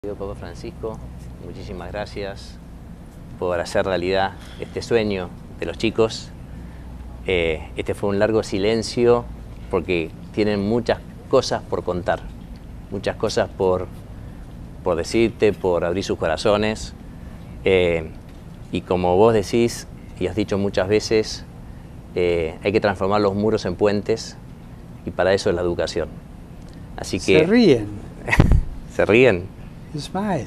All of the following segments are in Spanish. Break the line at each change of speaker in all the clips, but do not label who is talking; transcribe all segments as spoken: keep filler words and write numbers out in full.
Papa Francisco, muchísimas gracias por hacer realidad este sueño de los chicos. Eh, este fue un largo silencio porque tienen muchas cosas por contar, muchas cosas por, por decirte, por abrir sus corazones. Eh, y como vos decís y has dicho muchas veces, eh, hay que transformar los muros en puentes y para eso es la educación. Así que...
Se ríen.
¿Se ríen?
Smile.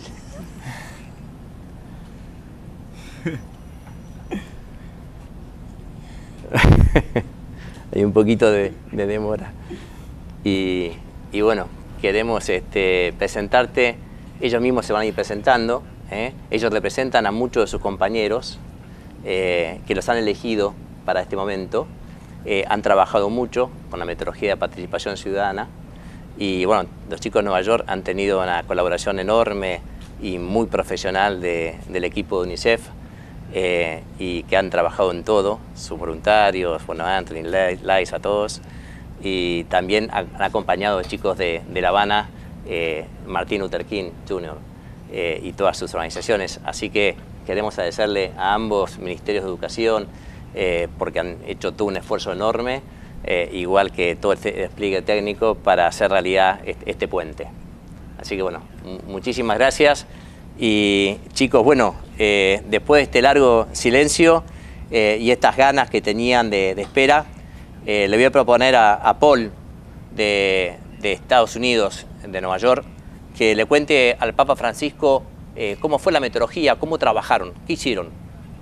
Hay un poquito de, de demora. Y, y bueno, queremos este, presentarte, ellos mismos se van a ir presentando, ¿eh? Ellos representan a muchos de sus compañeros eh, que los han elegido para este momento. Eh, han trabajado mucho con la metodología de participación ciudadana. Y bueno, los chicos de Nueva York han tenido una colaboración enorme y muy profesional de, del equipo de UNICEF eh, y que han trabajado en todo, sus voluntarios, bueno, Anthony, Lais, a todos. Y también han acompañado a chicos de, de La Habana, eh, Martin Luther King junior eh, y todas sus organizaciones. Así que queremos agradecerle a ambos ministerios de educación eh, porque han hecho todo un esfuerzo enorme. Eh, igual que todo el despliegue técnico para hacer realidad este, este puente. Así que bueno, muchísimas gracias. Y chicos, bueno, eh, después de este largo silencio eh, y estas ganas que tenían de, de espera, eh, le voy a proponer a, a Paul de, de Estados Unidos, de Nueva York, que le cuente al Papa Francisco eh, cómo fue la metodología, cómo trabajaron, qué hicieron.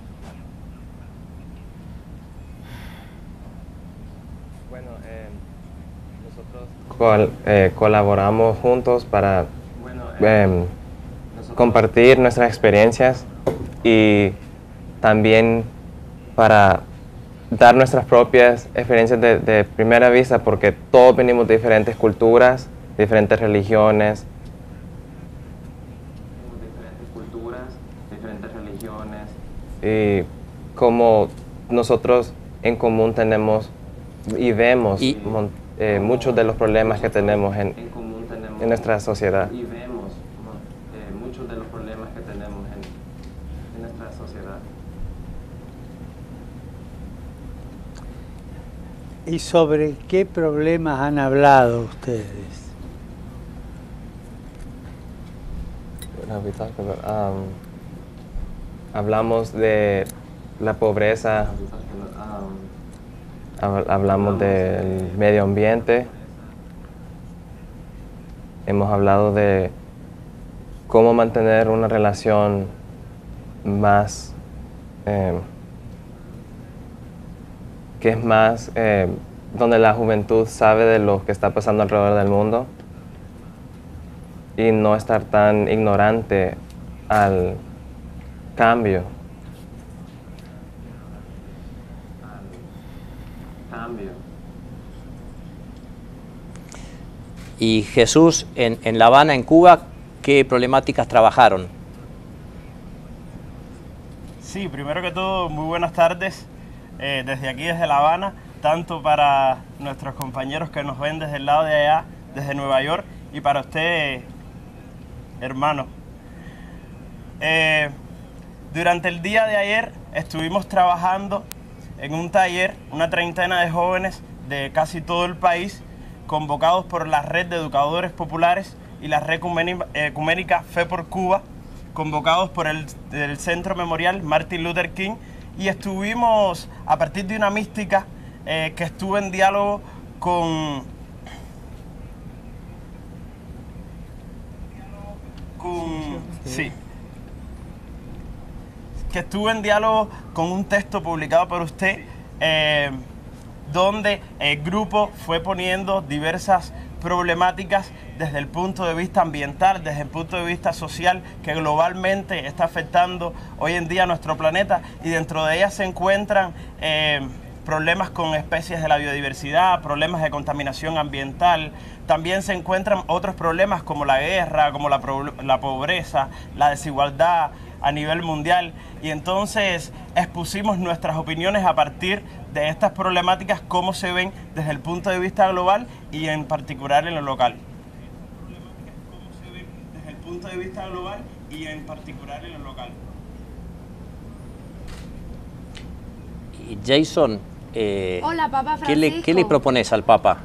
Col eh, colaboramos juntos para eh, compartir nuestras experiencias y también para dar nuestras propias experiencias de, de primera vista, porque todos venimos de diferentes culturas, diferentes religiones. Diferentes culturas, diferentes religiones. Y como nosotros en común tenemos y vemos y Eh, muchos de los problemas que tenemos en, en, común tenemos en nuestra sociedad. Y vemos eh, muchos de los problemas que tenemos en, en nuestra sociedad.
¿Y sobre qué problemas han hablado ustedes?
Um, hablamos de la pobreza. Hablamos del medio ambiente, hemos hablado de cómo mantener una relación más, eh, que es más, eh, donde la juventud sabe de lo que está pasando alrededor del mundo y no estar tan ignorante al cambio.
Y Jesús, en, en La Habana, en Cuba, ¿qué problemáticas trabajaron?
Sí, primero que todo, muy buenas tardes eh, desde aquí, desde La Habana, tanto para nuestros compañeros que nos ven desde el lado de allá, desde Nueva York, y para usted, hermano. Eh, durante el día de ayer estuvimos trabajando en un taller, una treintena de jóvenes de casi todo el país, convocados por la Red de Educadores Populares y la Red Ecuménica Fe por Cuba, convocados por el, el Centro Memorial Martin Luther King, y estuvimos a partir de una mística eh, que estuvo en diálogo con, con sí, que estuvo en diálogo con un texto publicado por usted, eh, donde el grupo fue poniendo diversas problemáticas desde el punto de vista ambiental, desde el punto de vista social, que globalmente está afectando hoy en día a nuestro planeta, y dentro de ellas se encuentran eh, problemas con especies de la biodiversidad, problemas de contaminación ambiental. También se encuentran otros problemas como la guerra, como la, la pobreza, la desigualdad a nivel mundial, y entonces expusimos nuestras opiniones a partir de estas problemáticas, cómo se ven desde el punto de vista global y en particular en lo local. Desde el punto de de vista global y en particular en lo local.
Y Jason, eh,
Hola, Papa Francisco.
¿qué le, ¿qué le propones al Papa?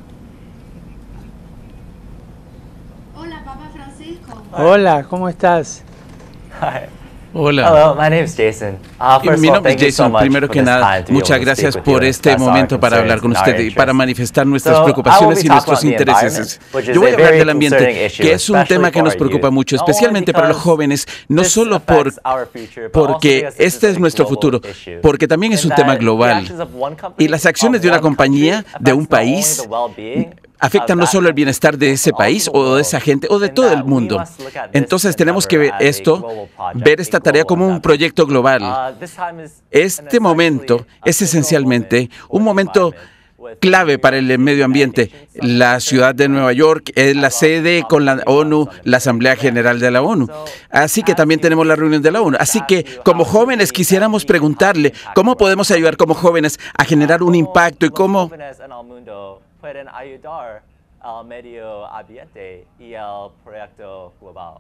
Hola, Papa Francisco.
Hola, ¿cómo estás?
Hi.
Hola.
Hello, my name is Jason. Uh, first
Mi
of all,
nombre es
thank you so
Jason.
much
Primero
for
que
this
nada,
time to be
muchas
able to
gracias
speak with
por
you,
este
express our
momento para hablar con
concerns and
usted
our
y para
interests.
manifestar nuestras
So, I will
preocupaciones
be
y
talking
nuestros
about the
intereses.
environment, which is
Yo voy
a
a hablar
very
del ambiente,
concerning issue,
que es un
especially
tema que
for
nos
our
preocupa
youth.
mucho,
Not only
especialmente para los
because
jóvenes, no
this
solo por,
affects our future, but also
porque
because this
este
is
es
a
nuestro
global
futuro,
issue.
porque también es
In
un tema
that the
global.
actions of one company,
Y las acciones
of
de una
one country,
compañía, de un
affects not only
país,
the well-being
afectan
of
no
that
solo el
country,
bienestar de ese
but also
país
the
o de
world.
esa gente o de
In
todo el
that we
mundo.
must look at this
Entonces tenemos que ver
endeavor as a
esto,
global project,
ver
a
esta tarea
global
como un
endeavor.
proyecto global.
Uh, this time is
Este
an
momento
essentially a
es
pivotal
esencialmente
moment for
un
the
momento
environment, with
clave
New
para
York
el
City,
medio
United
ambiente.
Nations Summit
La ciudad de Nueva York es la
as well as
sede con la
COP twenty-one
ONU,
summit
la
taking
Asamblea
place.
General de la ONU.
So,
Así que
as
también
youth,
tenemos la reunión de la ONU. Así
to
que
ask you
como
how you
jóvenes
believe that
quisiéramos
we can
preguntarle
impact
cómo
the world.
podemos ayudar como jóvenes a generar un
Como
impacto y
los
cómo
jóvenes en el mundo pueden ayudar al medio ambiente y al proyecto global.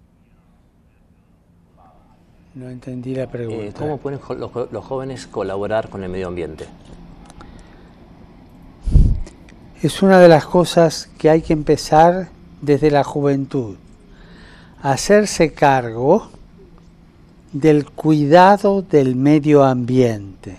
No entendí la pregunta.
Eh, ¿Cómo pueden jo- los, jo- los jóvenes colaborar con el medio ambiente?
Es una de las cosas que hay que empezar desde la juventud. Hacerse cargo del cuidado del medio ambiente.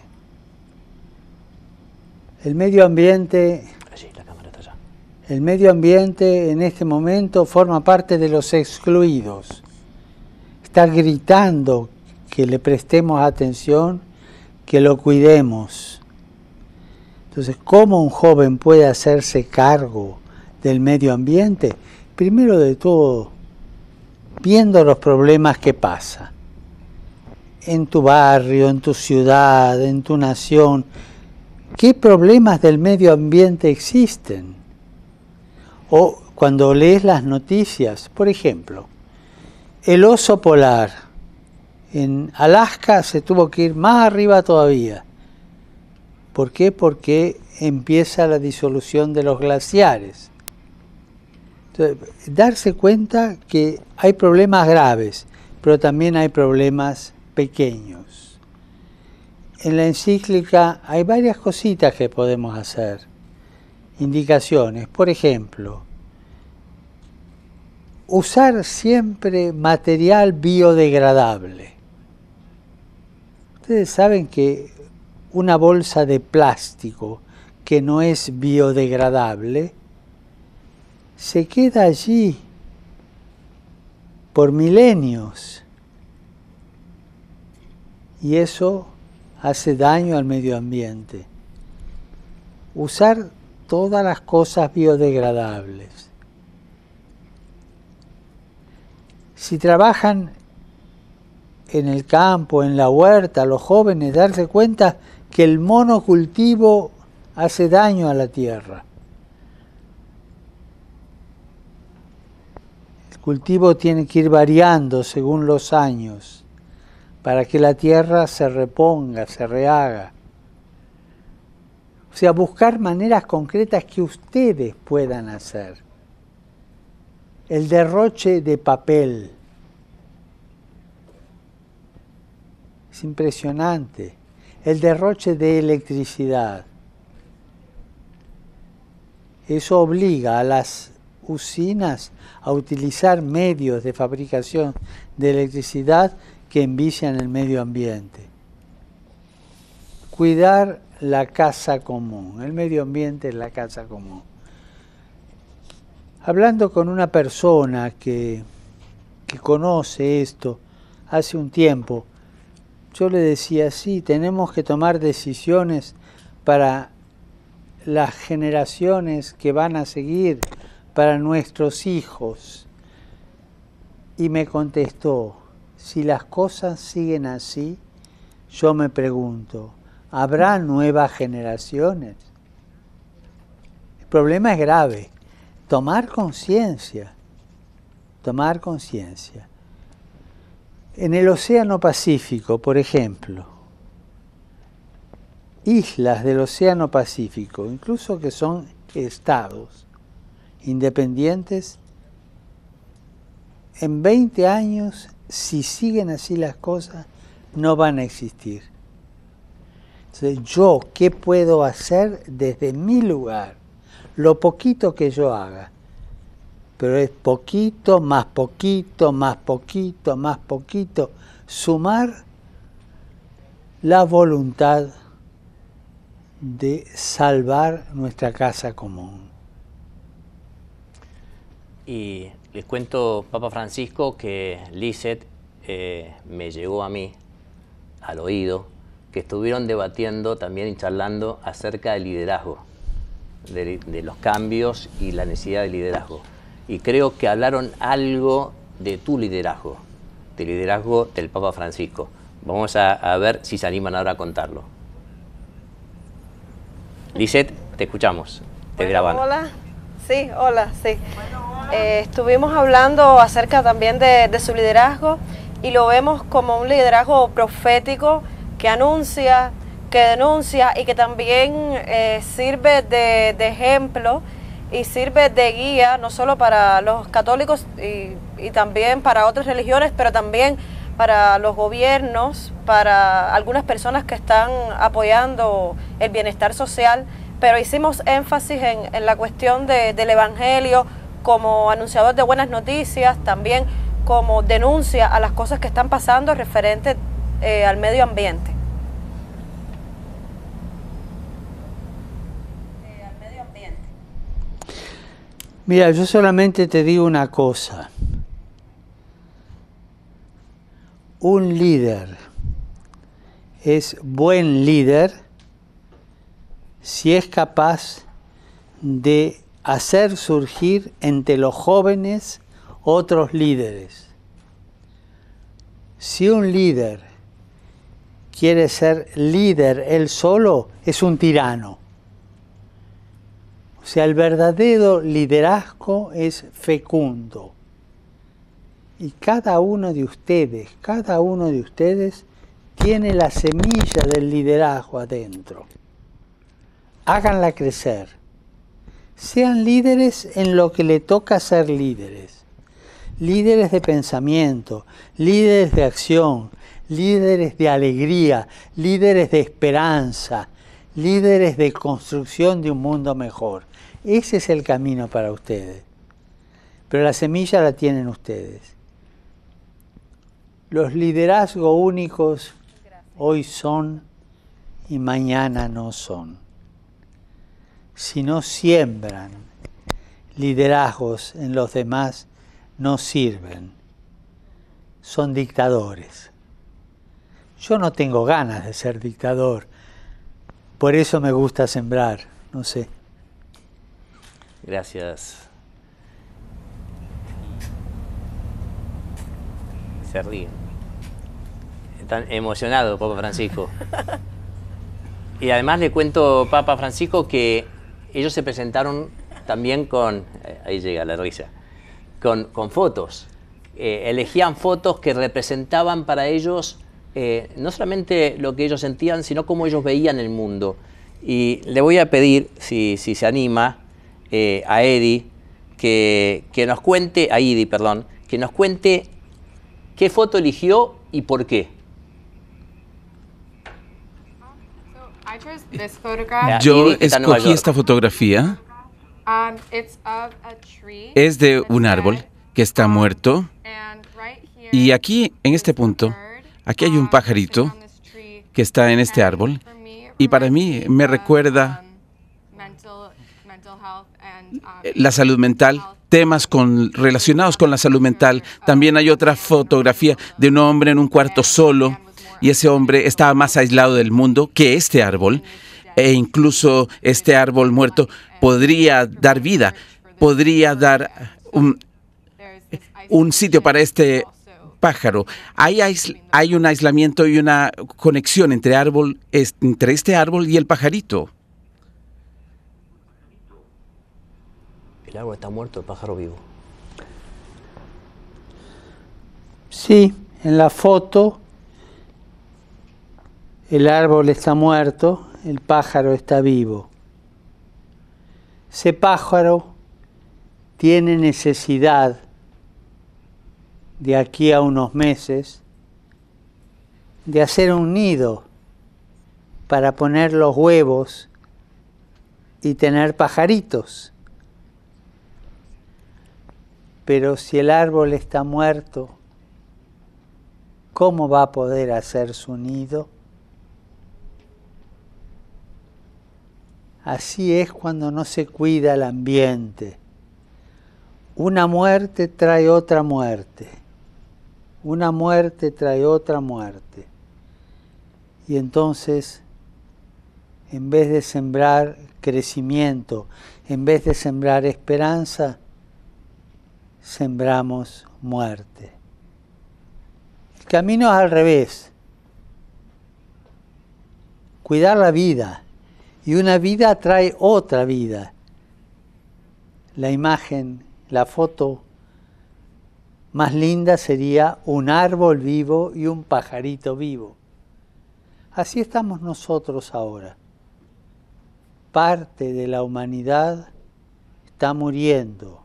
El medio ambiente,
Allí, la cámara está allá.
el medio ambiente en este momento forma parte de los excluidos. Está gritando que le prestemos atención, que lo cuidemos. Entonces, ¿cómo un joven puede hacerse cargo del medio ambiente? Primero de todo, viendo los problemas que pasan en tu barrio, en tu ciudad, en tu nación. ¿Qué problemas del medio ambiente existen? O cuando lees las noticias, por ejemplo, el oso polar en Alaska se tuvo que ir más arriba todavía. ¿Por qué? Porque empieza la disolución de los glaciares. Entonces, darse cuenta que hay problemas graves, pero también hay problemas pequeños. En la encíclica hay varias cositas que podemos hacer. Indicaciones, por ejemplo, usar siempre material biodegradable. Ustedes saben que una bolsa de plástico que no es biodegradable se queda allí por milenios y eso hace daño al medio ambiente. Usar todas las cosas biodegradables. Si trabajan en el campo, en la huerta, los jóvenes, darse cuenta que el monocultivo hace daño a la tierra. El cultivo tiene que ir variando según los años para que la tierra se reponga, se rehaga. O sea, buscar maneras concretas que ustedes puedan hacer. El derroche de papel. Es impresionante. El derroche de electricidad. Eso obliga a las usinas a utilizar medios de fabricación de electricidad que envician el medio ambiente. Cuidar la casa común. El medio ambiente es la casa común. Hablando con una persona que, que conoce esto hace un tiempo, yo le decía, sí, tenemos que tomar decisiones para las generaciones que van a seguir, para nuestros hijos. Y me contestó, si las cosas siguen así, yo me pregunto, ¿habrá nuevas generaciones? El problema es grave. Tomar conciencia, tomar conciencia. En el Océano Pacífico, por ejemplo, islas del Océano Pacífico, incluso que son estados independientes, en veinte años, si siguen así las cosas, no van a existir. Entonces, yo, ¿qué puedo hacer desde mi lugar? Lo poquito que yo haga. Pero es poquito, más poquito, más poquito, más poquito. Sumar la voluntad de salvar nuestra casa común.
Y les cuento, Papa Francisco, que Lizeth eh, me llegó a mí, al oído, que estuvieron debatiendo también y charlando acerca del liderazgo, de, de los cambios y la necesidad de liderazgo. Y creo que hablaron algo de tu liderazgo, del liderazgo del Papa Francisco. Vamos a, a ver si se animan ahora a contarlo. Lizeth, te escuchamos, te
bueno,
graban.
Hola, sí, hola, sí. Eh, estuvimos hablando acerca también de, de su liderazgo y lo vemos como un liderazgo profético que anuncia, que denuncia y que también eh, sirve de, de ejemplo y sirve de guía no solo para los católicos y, y también para otras religiones, pero también para los gobiernos, para algunas personas que están apoyando el bienestar social, pero hicimos énfasis en, en la cuestión de, del Evangelio como anunciador de buenas noticias, también como denuncia a las cosas que están pasando referente eh, al medio ambiente. Eh, al medio ambiente.
Mira, yo solamente te digo una cosa. Un líder es buen líder si es capaz de hacer surgir entre los jóvenes otros líderes. Si un líder quiere ser líder él solo, es un tirano. O sea, el verdadero liderazgo es fecundo. Y cada uno de ustedes, cada uno de ustedes tiene la semilla del liderazgo adentro. Háganla crecer. Sean líderes en lo que le toca ser líderes. Líderes de pensamiento, líderes de acción, líderes de alegría, líderes de esperanza, líderes de construcción de un mundo mejor. Ese es el camino para ustedes. Pero la semilla la tienen ustedes. Los liderazgos únicos hoy son y mañana no son. Si no siembran liderazgos en los demás, no sirven. Son dictadores. Yo no tengo ganas de ser dictador. Por eso me gusta sembrar, no sé.
Gracias. Se ríen. Están emocionados, Papa Francisco. Y además le cuento, Papa Francisco, que ellos se presentaron también con, ahí llega la risa, con, con fotos. Eh, elegían fotos que representaban para ellos eh, no solamente lo que ellos sentían, sino cómo ellos veían el mundo. Y le voy a pedir, si, si se anima, eh, a Eddie, que, que nos cuente, a Idi, perdón, que nos cuente qué foto eligió y por qué.
Yo escogí esta fotografía. Es de un árbol que está muerto. Y aquí, en este punto, aquí hay un pajarito que está en este árbol. Y para mí me recuerda la salud mental, temas con, relacionados con la salud mental. También hay otra fotografía de un hombre en un cuarto solo. Y ese hombre estaba más aislado del mundo que este árbol. E incluso este árbol muerto podría dar vida, podría dar un, un sitio para este pájaro. Hay, hay un aislamiento y una conexión entre, árbol, entre este árbol y el pajarito.
El árbol está muerto, el pájaro vivo.
Sí, en la foto el árbol está muerto, el pájaro está vivo. Ese pájaro tiene necesidad de aquí a unos meses, de hacer un nido para poner los huevos y tener pajaritos. Pero si el árbol está muerto, ¿cómo va a poder hacer su nido? Así es cuando no se cuida el ambiente. Una muerte trae otra muerte. Una muerte trae otra muerte. Y entonces, en vez de sembrar crecimiento, en vez de sembrar esperanza, sembramos muerte. El camino es al revés. Cuidar la vida. Y una vida trae otra vida. La imagen, la foto más linda sería un árbol vivo y un pajarito vivo. Así estamos nosotros ahora. Parte de la humanidad está muriendo,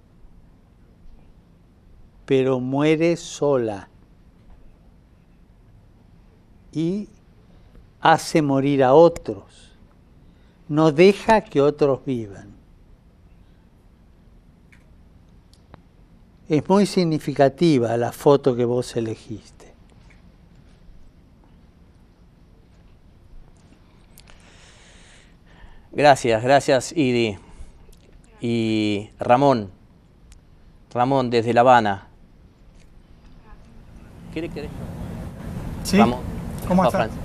pero muere sola y hace morir a otros. No deja que otros vivan. Es muy significativa la foto que vos elegiste.
Gracias, gracias Idi. Y Ramón, Ramón desde La Habana. ¿Quiere que
Sí,
Ramón,
¿cómo
Papa
estás?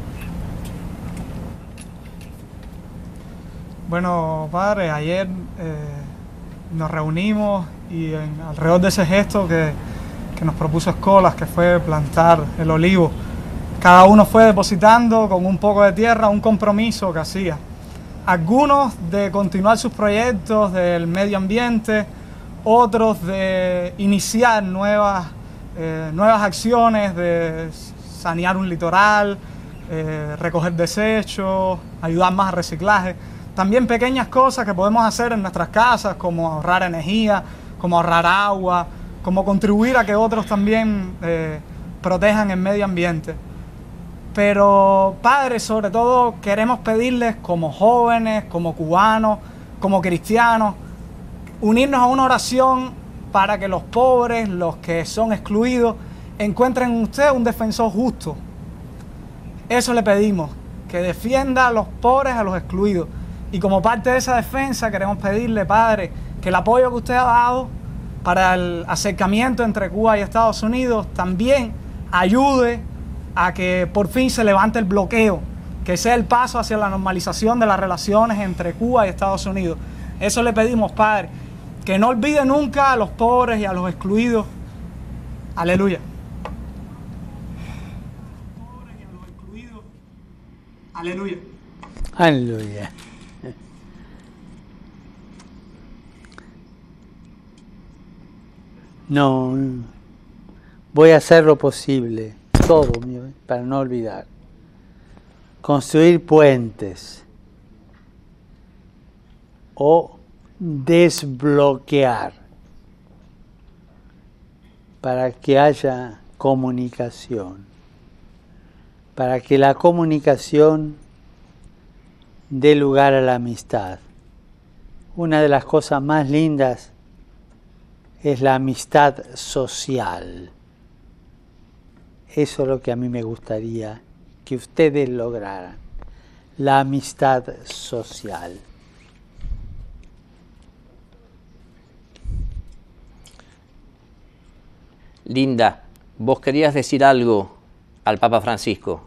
Bueno, padre, ayer eh, nos reunimos y en, alrededor de ese gesto que, que nos propuso Escolas, que fue plantar el olivo, cada uno fue depositando con un poco de tierra un compromiso que hacía. Algunos de continuar sus proyectos del medio ambiente, otros de iniciar nuevas, eh, nuevas acciones, de sanear un litoral, eh, recoger desechos, ayudar más al reciclaje. También pequeñas cosas que podemos hacer en nuestras casas, como ahorrar energía, como ahorrar agua, como contribuir a que otros también eh, protejan el medio ambiente. Pero, padre, sobre todo queremos pedirles como jóvenes, como cubanos, como cristianos, unirnos a una oración para que los pobres, los que son excluidos, encuentren en usted un defensor justo. Eso le pedimos, que defienda a los pobres, a los excluidos. Y como parte de esa defensa queremos pedirle, padre, que el apoyo que usted ha dado para el acercamiento entre Cuba y Estados Unidos también ayude a que por fin se levante el bloqueo, que sea el paso hacia la normalización de las relaciones entre Cuba y Estados Unidos. Eso le pedimos, padre, que no olvide nunca a los pobres y a los excluidos. Aleluya. Aleluya.
Aleluya. No, voy a hacer lo posible, todo, para no olvidar. Construir puentes o desbloquear para que haya comunicación, para que la comunicación dé lugar a la amistad. Una de las cosas más lindas es la amistad social. Eso es lo que a mí me gustaría que ustedes lograran, la amistad social.
Linda, vos querías decir algo al Papa Francisco.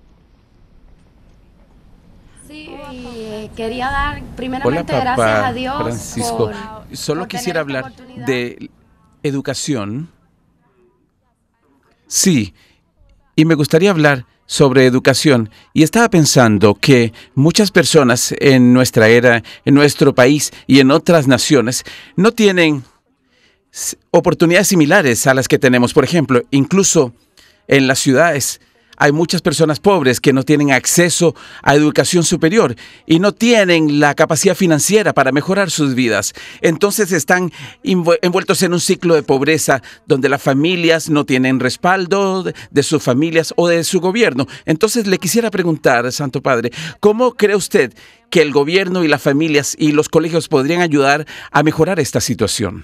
Sí, y quería dar primeramente
Hola,
gracias
Papa
a Dios
Francisco.
por,
Solo
por
quisiera
tener esta
hablar
oportunidad.
de educación. Sí, y me gustaría hablar sobre educación. Y estaba pensando que muchas personas en nuestra era, en nuestro país y en otras naciones no tienen s- oportunidades similares a las que tenemos. Por ejemplo, incluso en las ciudades hay muchas personas pobres que no tienen acceso a educación superior y no tienen la capacidad financiera para mejorar sus vidas. Entonces están envueltos en un ciclo de pobreza donde las familias no tienen respaldo de, de sus familias o de su gobierno. Entonces le quisiera preguntar, Santo Padre, ¿cómo cree usted que el gobierno y las familias y los colegios podrían ayudar a mejorar esta situación?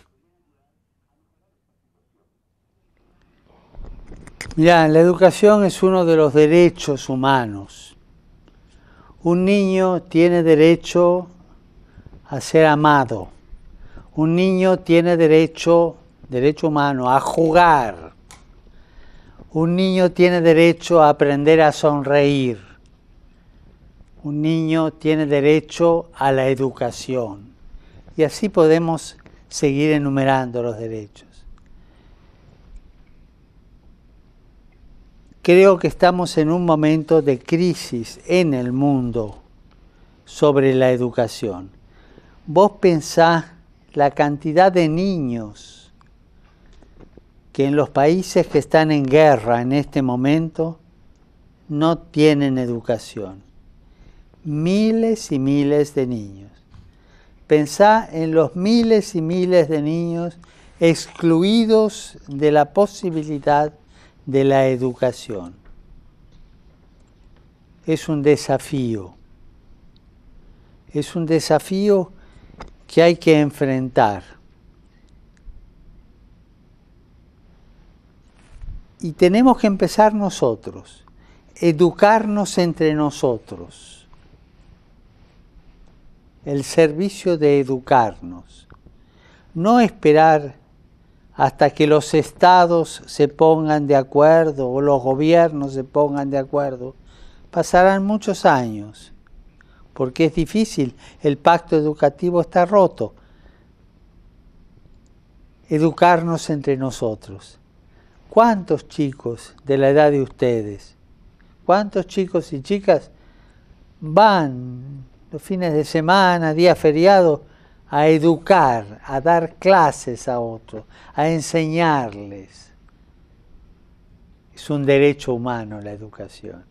Mirá, la educación es uno de los derechos humanos. Un niño tiene derecho a ser amado. Un niño tiene derecho, derecho humano, a jugar. Un niño tiene derecho a aprender a sonreír. Un niño tiene derecho a la educación. Y así podemos seguir enumerando los derechos. Creo que estamos en un momento de crisis en el mundo sobre la educación. Vos pensás la cantidad de niños que en los países que están en guerra en este momento no tienen educación. Miles y miles de niños. Pensá en los miles y miles de niños excluidos de la posibilidad de la educación. Es un desafío. Es un desafío que hay que enfrentar. Y tenemos que empezar nosotros, educarnos entre nosotros. El servicio de educarnos. No esperar hasta que los estados se pongan de acuerdo o los gobiernos se pongan de acuerdo. Pasarán muchos años, porque es difícil, el pacto educativo está roto. Educarnos entre nosotros. ¿Cuántos chicos de la edad de ustedes, cuántos chicos y chicas van los fines de semana, días feriados, a educar, a dar clases a otros, a enseñarles? Es un derecho humano la educación.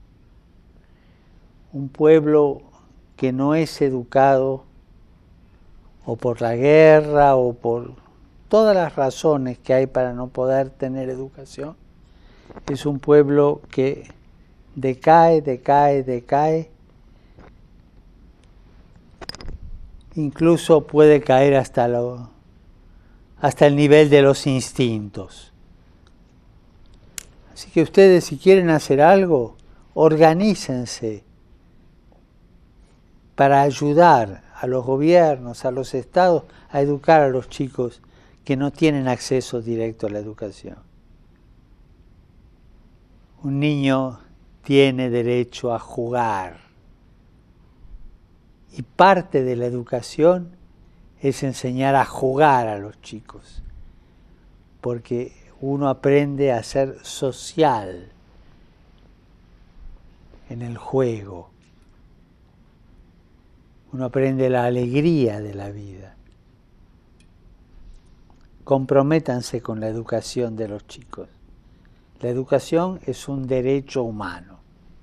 Un pueblo que no es educado, o por la guerra, o por todas las razones que hay para no poder tener educación, es un pueblo que decae, decae, decae, incluso puede caer hasta, lo, hasta el nivel de los instintos. Así que ustedes, si quieren hacer algo, organícense para ayudar a los gobiernos, a los estados, a educar a los chicos que no tienen acceso directo a la educación. Un niño tiene derecho a jugar. Y parte de la educación es enseñar a jugar a los chicos, porque uno aprende a ser social en el juego. Uno aprende la alegría de la vida. Comprométanse con la educación de los chicos. La educación es un derecho humano.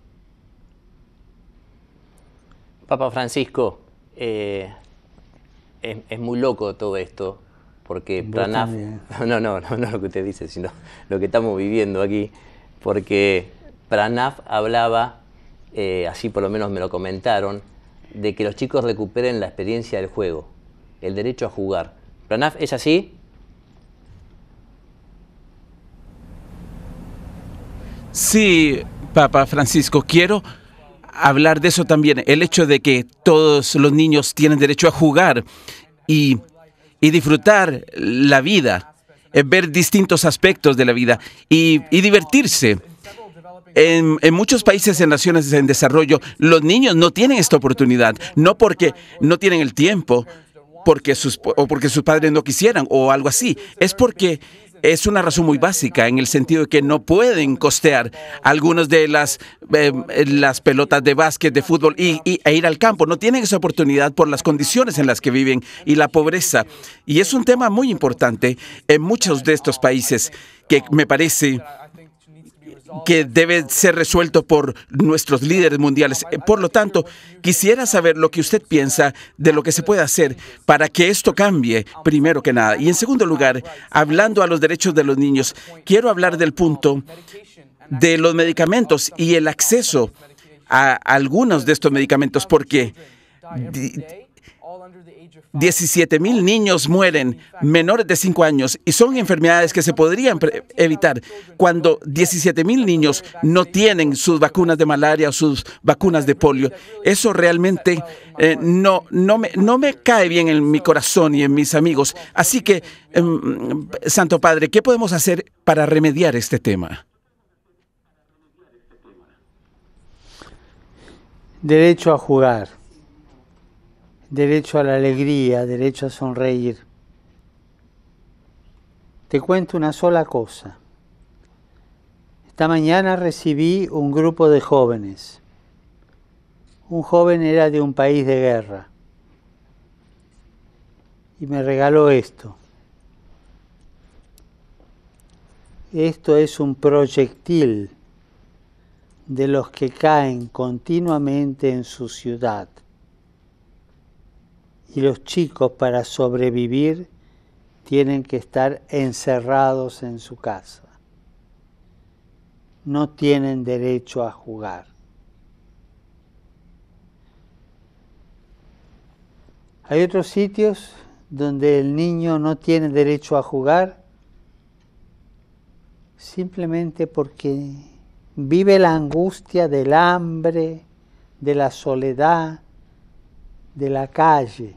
Papa Francisco, eh, es, es muy loco todo esto, porque Pranaf, no, no, no, no lo que usted dice, sino lo que estamos viviendo aquí, porque Pranaf hablaba, eh, así por lo menos me lo comentaron, de que los chicos recuperen la experiencia del juego, el derecho a jugar. ¿Pranaf es así?
Sí, Papa Francisco, quiero hablar de eso también, el hecho de que todos los niños tienen derecho a jugar y, y disfrutar la vida, ver distintos aspectos de la vida y, y divertirse. En, en muchos países, en naciones en desarrollo, los niños no tienen esta oportunidad, no porque no tienen el tiempo, porque sus, o porque sus padres no quisieran o algo así, es porque es una razón muy básica, en el sentido de que no pueden costear algunas de las, eh, las pelotas de básquet, de fútbol y, y, e ir al campo. No tienen esa oportunidad por las condiciones en las que viven y la pobreza. Y es un tema muy importante en muchos de estos países que me parece que debe ser resuelto por nuestros líderes mundiales. Por lo tanto, quisiera saber lo que usted piensa de lo que se puede hacer para que esto cambie, primero que nada. Y en segundo lugar, hablando a los derechos de los niños, quiero hablar del punto de los medicamentos y el acceso a algunos de estos medicamentos, porque diecisiete mil niños mueren menores de cinco años y son enfermedades que se podrían evitar cuando diecisiete mil niños no tienen sus vacunas de malaria o sus vacunas de polio. Eso realmente eh, no, no, me, no me cae bien en mi corazón y en mis amigos. Así que, eh, Santo Padre, ¿qué podemos hacer para remediar este tema?
Derecho a jugar, derecho a la alegría, derecho a sonreír. Te cuento una sola cosa. Esta mañana recibí un grupo de jóvenes. Un joven era de un país de guerra y me regaló esto. Esto es un proyectil de los que caen continuamente en su ciudad. Y los chicos, para sobrevivir, tienen que estar encerrados en su casa. No tienen derecho a jugar. Hay otros sitios donde el niño no tiene derecho a jugar simplemente porque vive la angustia del hambre, de la soledad, de la calle.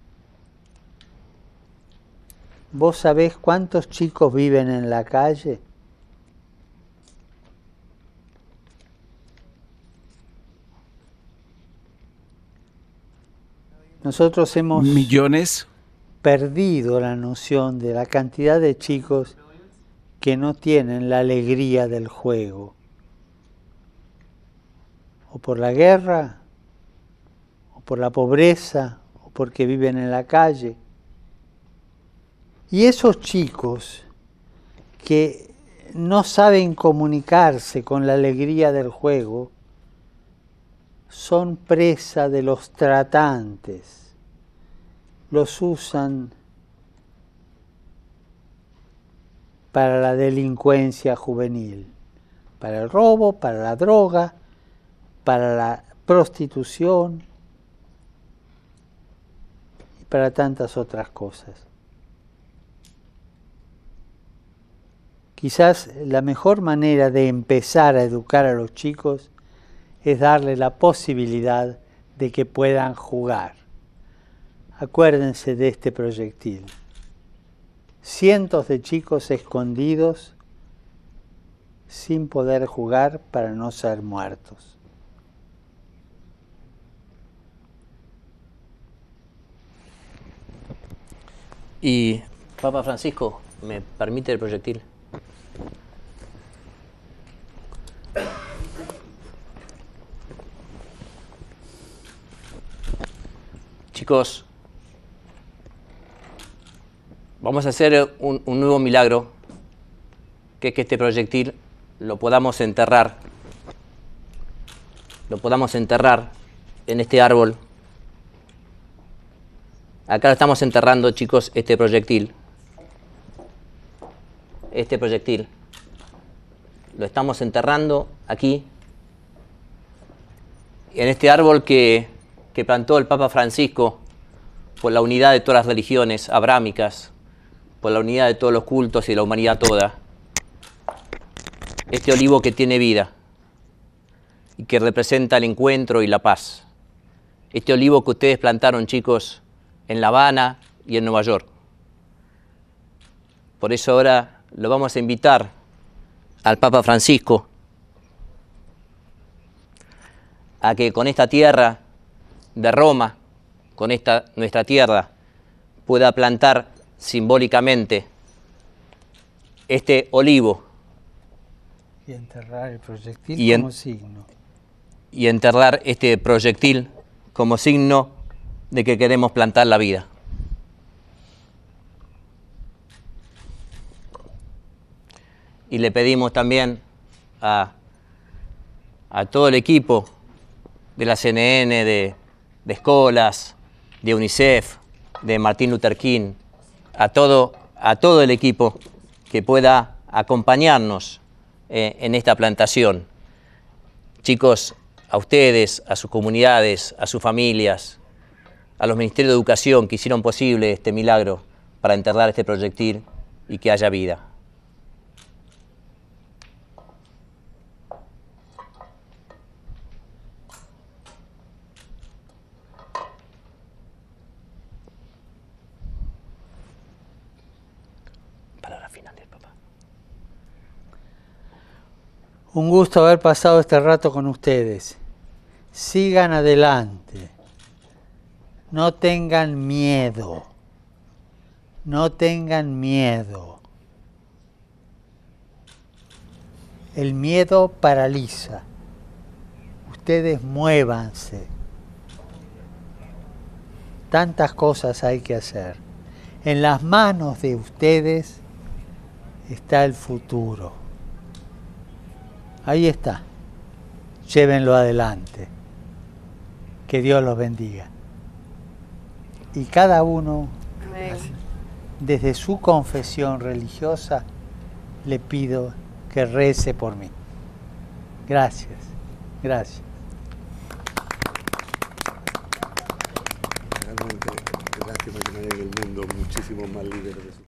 ¿Vos sabés cuántos chicos viven en la calle? Nosotros hemos
millones
perdido la noción de la cantidad de chicos que no tienen la alegría del juego. O por la guerra, o por la pobreza, o porque viven en la calle. Y esos chicos que no saben comunicarse con la alegría del juego son presa de los tratantes. Los usan para la delincuencia juvenil, para el robo, para la droga, para la prostitución y para tantas otras cosas. Quizás la mejor manera de empezar a educar a los chicos es darle la posibilidad de que puedan jugar. Acuérdense de este proyectil. Cientos de chicos escondidos sin poder jugar para no ser muertos.
Y, Papa Francisco, ¿me permite el proyectil? Chicos, vamos a hacer un, un nuevo milagro, que es que este proyectil lo podamos enterrar, lo podamos enterrar en este árbol. Acá lo estamos enterrando, chicos, este proyectil. Este proyectil. Lo estamos enterrando aquí, en este árbol que, que plantó el Papa Francisco por la unidad de todas las religiones abrámicas, por la unidad de todos los cultos y la humanidad toda. Este olivo que tiene vida y que representa el encuentro y la paz. Este olivo que ustedes plantaron, chicos, en La Habana y en Nueva York. Por eso ahora lo vamos a invitar al Papa Francisco a que con esta tierra de Roma, con esta nuestra tierra, pueda plantar simbólicamente este olivo
y enterrar el proyectil
y en,
como signo.
Y enterrar este proyectil como signo de que queremos plantar la vida. Y le pedimos también a, a todo el equipo de la C N N, de, de Escolas, de UNICEF, de Martin Luther King, a todo, a todo el equipo que pueda acompañarnos eh, en esta plantación. Chicos, a ustedes, a sus comunidades, a sus familias, a los ministerios de educación que hicieron posible este milagro para enterrar este proyectil y que haya vida. Palabra final del papá.
Un gusto haber pasado este rato con ustedes. Sigan adelante. No tengan miedo. No tengan miedo. El miedo paraliza. Ustedes muévanse. Tantas cosas hay que hacer. En las manos de ustedes está el futuro. Ahí está. Llévenlo adelante. Que Dios los bendiga. Y cada uno,
Amén.
desde su confesión religiosa, le pido que rece por mí. Gracias. Gracias.
Realmente, lástima que no haya en el mundo muchísimos más líderes de su